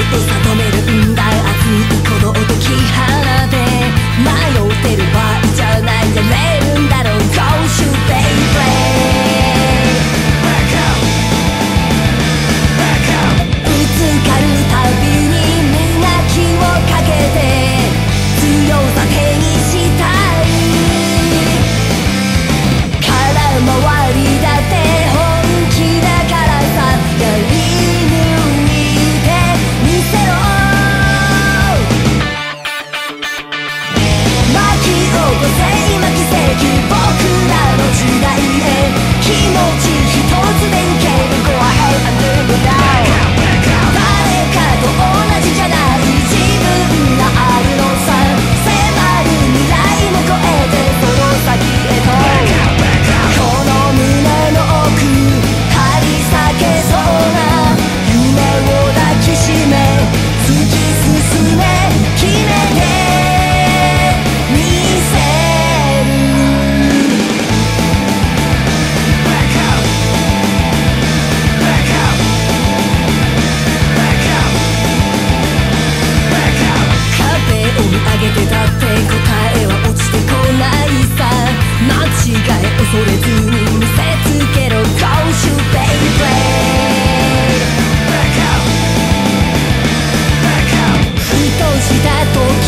止めるんだ熱い鼓動と気放て迷ってる場合じゃないやれるんだろう Go shoot Beyblade ぶつかるたびに磨きをかけて強さ手にしたい空回りだって本気だからさやり抜いてみせろ巻き起こせ今奇跡僕らの時代へ気持ち一つで受ける Go ahead and do it now 誰かと同じじゃない自分があるのさ迫る未来も超えてその先へとこの胸の奥張り裂けそうな夢を抱きしめ突き進め決めてみせる壁を見上げてたって答えは落ちてこないさ間違い恐れずに見せつけろ Go shoot Beyblade ふとした時